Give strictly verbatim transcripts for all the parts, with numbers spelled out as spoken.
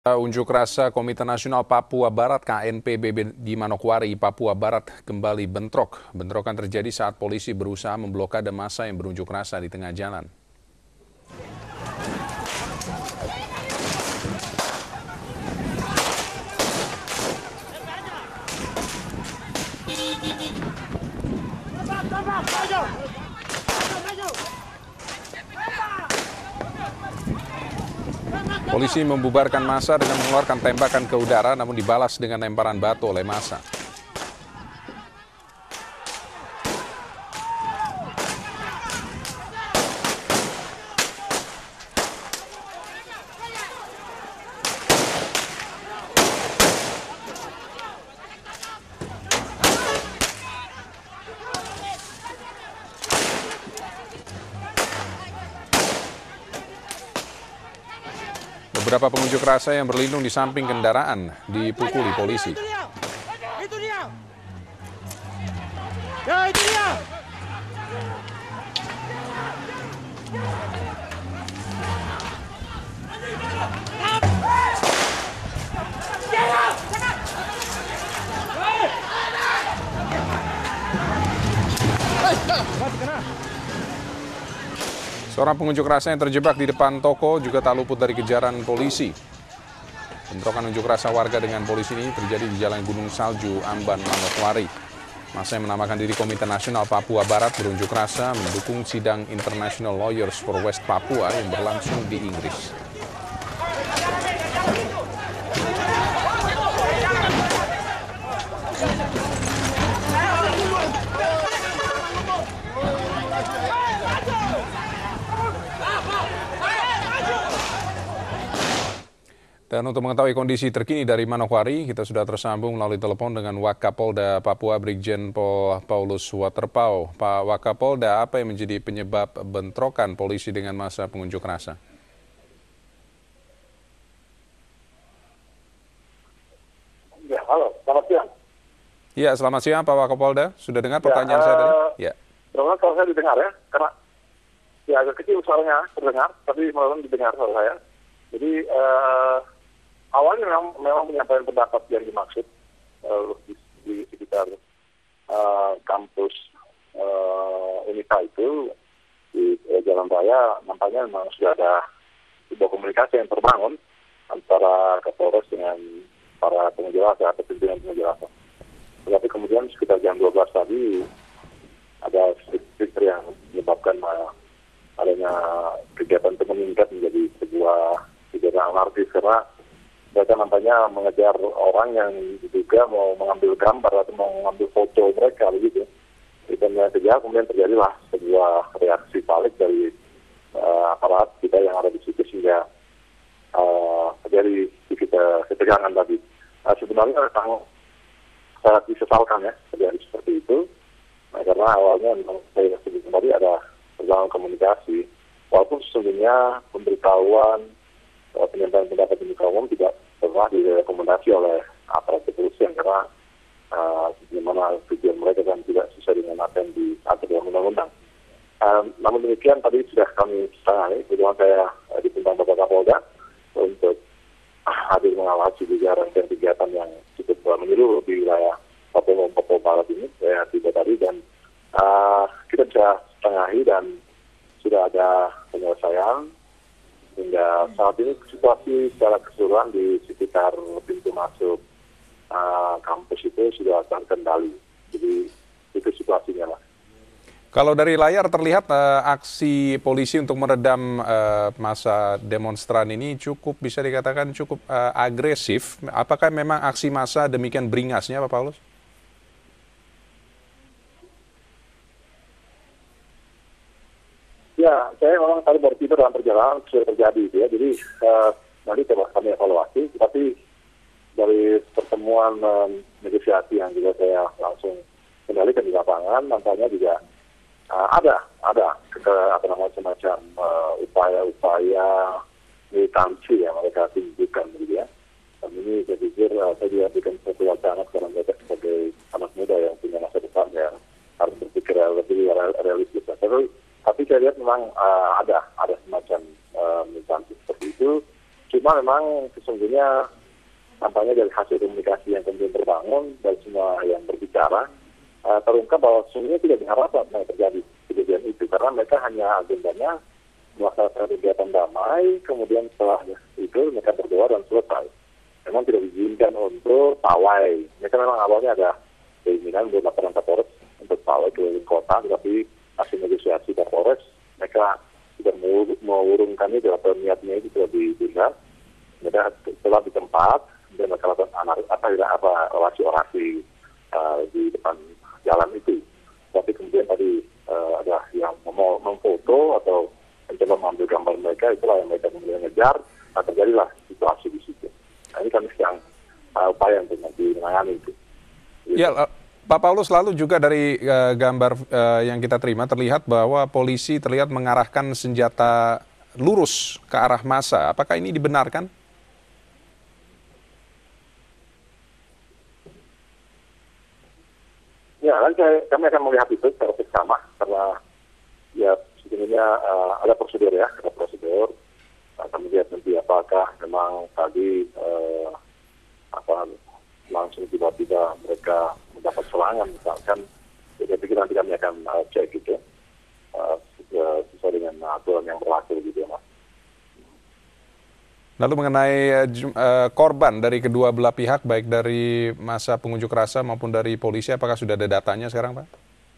Unjuk rasa Komite Nasional Papua Barat K N P B B di Manokwari, Papua Barat kembali bentrok. Bentrokan terjadi saat polisi berusaha memblokade massa yang berunjuk rasa di tengah jalan. Polisi membubarkan massa dengan mengeluarkan tembakan ke udara, namun dibalas dengan lemparan batu oleh massa. Beberapa pengunjuk rasa yang berlindung di samping kendaraan dipukuli polisi. Itu dia. Ya, itu dia. Seorang pengunjuk rasa yang terjebak di depan toko juga tak luput dari kejaran polisi. Bentrokan unjuk rasa warga dengan polisi ini terjadi di Jalan Gunung Salju, Amban, Manokwari. Massa yang menamakan diri Komite Nasional Papua Barat berunjuk rasa mendukung sidang International Lawyers for West Papua yang berlangsung di Inggris. Dan untuk mengetahui kondisi terkini dari Manokwari, kita sudah tersambung melalui telepon dengan Wakapolda Papua Brigjen Pol Paulus Waterpau. Pak Wakapolda, apa yang menjadi penyebab bentrokan polisi dengan massa pengunjuk rasa? Ya, halo, selamat siang. Ya, selamat siang Pak Wakapolda. Sudah dengar pertanyaan ya, uh, saya tadi? Ya. Memang kalau saya didengar ya, karena ya agak kecil suaranya terdengar, tapi memang didengar suara saya. Jadi uh, awalnya memang, memang penyampaian pendapat yang dimaksud uh, di, di sekitar uh, kampus uh, Unita itu di uh, Jalan Raya, nampaknya memang sudah ada sebuah komunikasi yang terbangun antara Kapolres dengan para pengunjuk rasa atau pimpinan pengunjuk rasa. Tetapi kemudian sekitar jam dua belas tadi ada stiker yang menyebabkan uh, adanya kegiatan itu meningkat menjadi sebuah kegiatan anarkis karena mereka nampaknya mengejar orang yang diduga mau mengambil gambar atau mau mengambil foto mereka begitu. Dan yang terjadi kemudian terjadilah sebuah reaksi balik dari uh, aparat kita yang ada di situ sehingga uh, terjadi sedikit uh, ketegangan tadi. Nah, sebenarnya sangat sangat disesalkan ya terjadi seperti itu. Nah, karena awalnya memang saya sebut tadi ada perjalanan komunikasi, walaupun sesungguhnya pemberitahuan uh, penyampaian pendapat di muka umum tidak pernah direkomendasi oleh aparat kepolisian karena uh, bagaimana tujuan mereka kan tidak sesuai dengan apa yang diatur dalam undang-undang. Uh, namun demikian tadi sudah kami tangani, kebetulan saya uh, dipimpin Bapak Kapolda untuk hadir mengawasi juga rangkaian kegiatan yang cukup uh, menyeluruh di wilayah Papua Papua Barat ini. Saya tiba tadi dan uh, kita bisa tengahi dan sudah ada penyelesaian hingga saat ini situasi secara keseluruhan di sekitar pintu masuk uh, kampus itu sudah terkendali. Jadi itu situasinya lah. Kalau dari layar terlihat uh, aksi polisi untuk meredam uh, massa demonstran ini cukup bisa dikatakan cukup uh, agresif. Apakah memang aksi massa demikian beringasnya, Pak Paulus? Ya, saya memang tadi baru tidur dalam perjalanan sudah terjadi ya. Jadi uh, nanti coba kami evaluasi. Tapi dari pertemuan um, negosiasi yang juga saya langsung kendalikan di lapangan, nampaknya juga Uh, ada, ada ke, apa namanya semacam uh, upaya-upaya militansi yang mereka tunjukkan gitu ya. Dan ini saya pikir uh, saya juga berikan satu wacana karena mereka sebagai anak muda yang punya masa depan yang harus berpikir lebih realistis. Tapi, tapi saya lihat memang uh, ada ada semacam uh, militansi seperti itu. Cuma cuma memang sesungguhnya tampaknya dari hasil komunikasi yang kemudian terbangun dan semua yang berbicara, uh, terungkap bahwa sesungguhnya tidak diharapkan yang terjadi kejadian itu, karena mereka hanya agendanya melaksanakan kegiatan damai, kemudian setelah itu mereka berdoa dan selesai. Memang tidak diizinkan untuk pawai. Mereka memang awalnya ada keinginan untuk laporan Kapolres untuk pawai ke kota, tetapi hasil negosiasi Kapolres, mereka tidak mengurungkan itu atau niatnya itu sudah ditinggal. Mereka setelah di tempat dan mereka lakukan apa tidak apa orasi-orasi uh, di depan jalan itu. Tapi kemudian tadi uh, ada yang mau memfoto atau mencoba mengambil gambar mereka, itulah yang mereka kemudian ngejar. Nah, terjadilah situasi di situ. Nah, ini kan sedang uh, upaya untuk nanti menangani itu. Ya, Pak Paulus, lalu juga dari uh, gambar uh, yang kita terima terlihat bahwa polisi terlihat mengarahkan senjata lurus ke arah massa. Apakah ini dibenarkan? Ya, nanti kami akan melihat itu secara bersama karena ya sebenarnya uh, ada prosedur ya, ada prosedur. Nah, kami lihat nanti apakah memang tadi uh, apa langsung tiba-tiba mereka mendapat serangan misalkan. Jadi pikir nanti kami akan uh, cek gitu uh, sesuai dengan aturan yang berlaku gitu ya, Mas. Lalu mengenai uh, korban dari kedua belah pihak, baik dari massa pengunjuk rasa maupun dari polisi, apakah sudah ada datanya sekarang, Pak?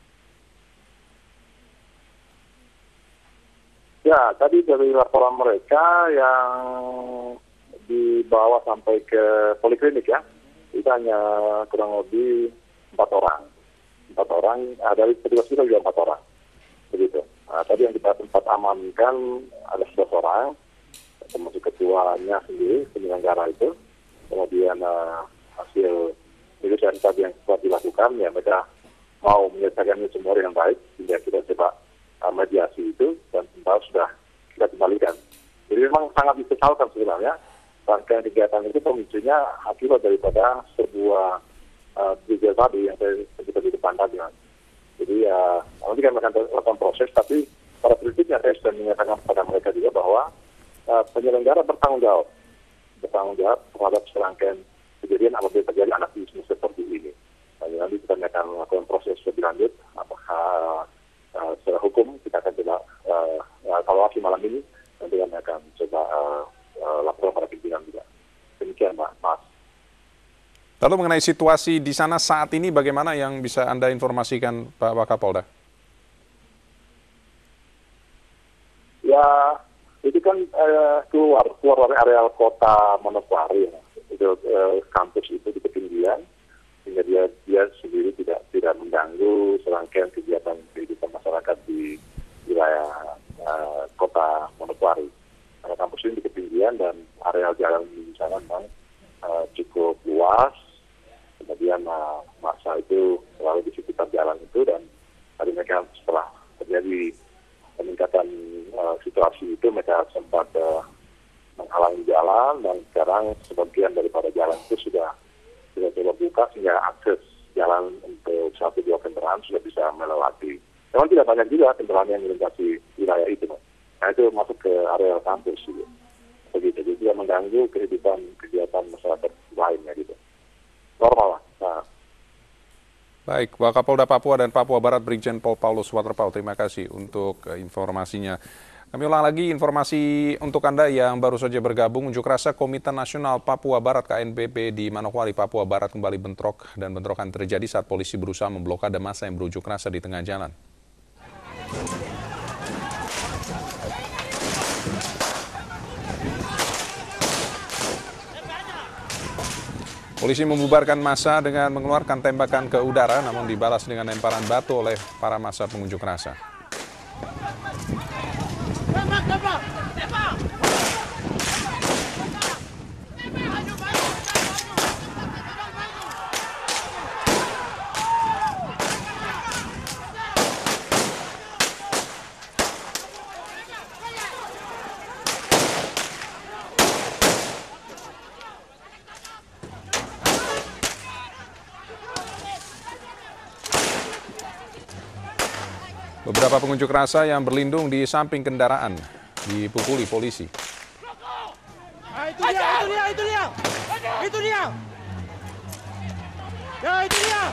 Ya, tadi dari laporan mereka yang dibawa sampai ke poliklinik ya, itu hanya kurang lebih empat orang. Empat orang, uh, dari petugas kita juga empat orang. Begitu. Nah, tadi yang kita sempat amankan ada sebelas orang, termasuk ketuanya sendiri, penyelenggara itu. Kemudian uh, hasil negosiasi tadi yang telah dilakukan, ya mereka mau menyelesaikan ini semua dengan baik, sehingga kita coba uh, mediasi itu, dan sebentar sudah kita kembalikan. Jadi memang sangat disesalkan sebenarnya, rangkaian kegiatan itu pemicunya akibat daripada sebuah uh, gejala tadi yang saya sebutkan di depan tadi. Jadi ya, uh, nanti kami akan lakukan proses, tapi pada prinsipnya saya sudah menyatakan kepada mereka juga bahwa Uh, penyelenggara bertanggung jawab, bertanggung jawab terhadap serangkaian kejadian apabila terjadi anarkisme seperti ini. Nah, nanti kita akan melakukan proses lebih lanjut, apakah uh, secara hukum kita akan coba uh, evaluasi malam ini, nanti kami akan coba uh, uh, laporan pada pimpinan juga. Demikian, Pak, Mas. Lalu mengenai situasi di sana saat ini, bagaimana yang bisa Anda informasikan, Pak Wakapolda? Ya, itu kan uh, keluar keluar dari areal kota Manokwari, ya. Itu uh, kampus itu di ketinggian, sehingga dia dia sendiri tidak tidak mengganggu serangkaian kegiatan kehidupan masyarakat di wilayah uh, kota Manokwari. Karena kampus ini di ketinggian dan areal jalan di sana memang uh, cukup luas. Kemudian uh, massa itu selalu di sekitar jalan itu, dan tadi mereka setelah terjadi peningkatan uh, situasi itu mereka sempat uh, menghalangi jalan, dan sekarang sebagian daripada jalan itu sudah sudah coba buka sehingga akses jalan untuk satu dua kendaraan sudah bisa melewati. Memang tidak banyak juga kendaraan yang melintasi wilayah itu, nah itu masuk ke area kampus gitu. Begitu, jadi tidak mengganggu kehidupan kegiatan masyarakat lainnya gitu. Normal lah. Nah. Baik, Wakapolda Papua dan Papua Barat Brigjen Pol Paulus Waterpauw, terima kasih untuk uh, informasinya. Kami ulang lagi informasi untuk Anda yang baru saja bergabung. Unjuk rasa Komite Nasional Papua Barat K N P B di Manokwari, Papua Barat kembali bentrok, dan bentrokan terjadi saat polisi berusaha memblokade massa yang berunjuk rasa di tengah jalan. Polisi membubarkan massa dengan mengeluarkan tembakan ke udara, namun dibalas dengan lemparan batu oleh para massa pengunjuk rasa. Tembak, tembak, tembak. Beberapa pengunjuk rasa yang berlindung di samping kendaraan dipukuli polisi. Ah, itu dia. Itu dia. Ya, itu dia.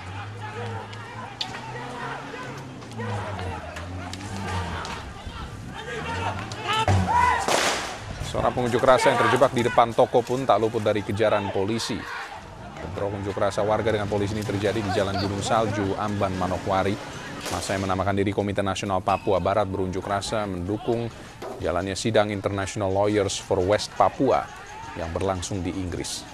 Seorang pengunjuk rasa yang terjebak di depan toko pun tak luput dari kejaran polisi. Bentrok unjuk rasa warga dengan polisi ini terjadi di Jalan Gunung Salju, Amban, Manokwari. Masa yang menamakan diri Komite Nasional Papua Barat berunjuk rasa mendukung jalannya sidang International Lawyers for West Papua yang berlangsung di Inggris.